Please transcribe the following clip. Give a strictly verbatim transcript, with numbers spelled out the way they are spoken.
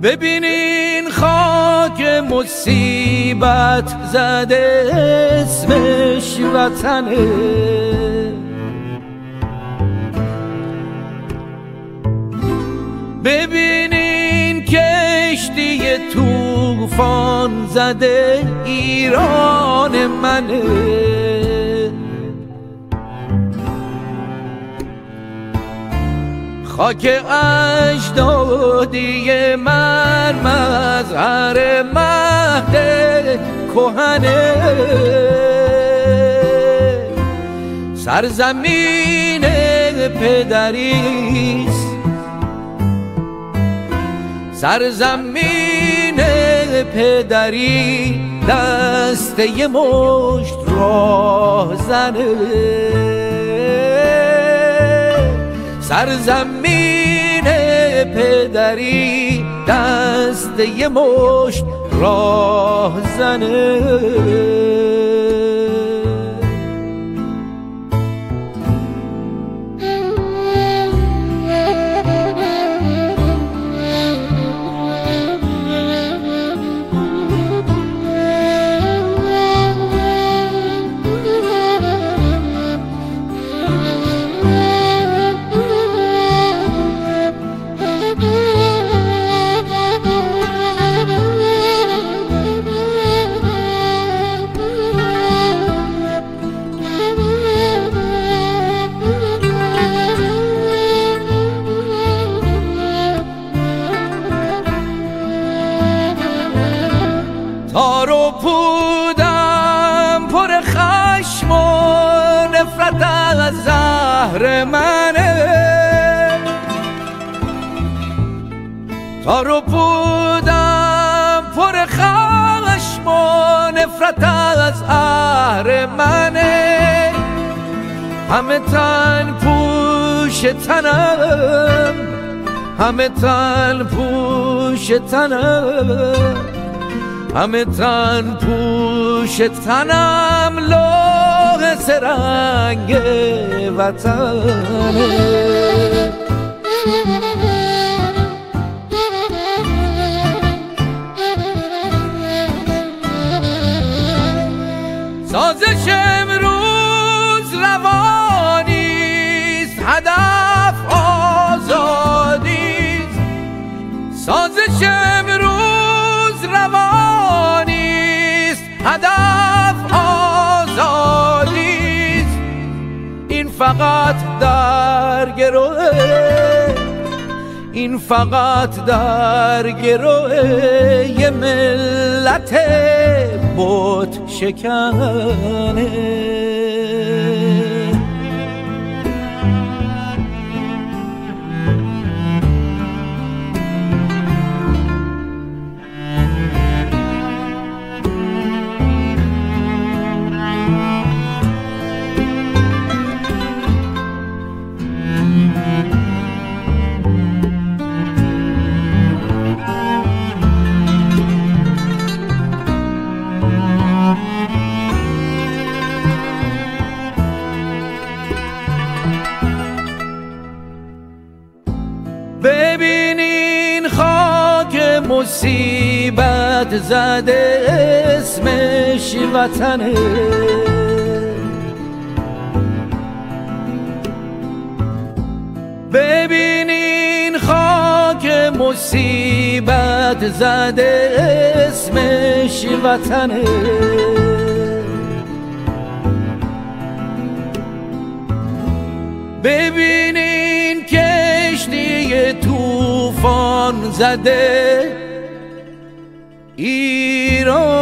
ببینین خاک مصیبت زده اسمش وطنه، ببینین کشتی طوفان زده ایران منه. خاک اجدادی من مظهر مهد کهنه، سرزمین پدریست، سرزمین پدری دست یه مشت راهزنه، سرزمین پدری دست یه مشت راهزنه. تار و پودم پر خشم و نفرت از زهر منه، تار و پودم پر خشم و نفرت از زهر منه، همه تن پوش تنم، همه تن پوش تنم، همه تن پوش تنم لوح سرنگ وطنه. سازش امروز روانیست، هدف آزادیست، سازش امروز روانیست، هدف آزادیست، این فقط در گروه، این فقط در گروه یه ملت بت شکنه. ببینین خاک مصیبت زده اسمش وطنه، ببینین خاک مصیبت زده اسمش وطنه، ببینین کشتی طوفان زده ایران